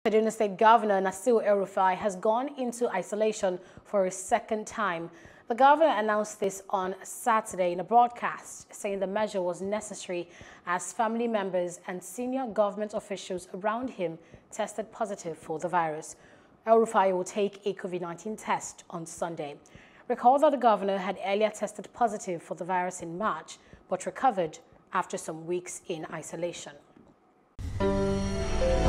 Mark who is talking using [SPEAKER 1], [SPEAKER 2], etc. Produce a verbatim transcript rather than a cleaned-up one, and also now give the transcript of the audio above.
[SPEAKER 1] Kaduna State Governor Nasir El-Rufai has gone into isolation for a second time. The governor announced this on Saturday in a broadcast, saying the measure was necessary as family members and senior government officials around him tested positive for the virus. El-Rufai will take a COVID nineteen test on Sunday. Recall that the governor had earlier tested positive for the virus in March, but recovered after some weeks in isolation.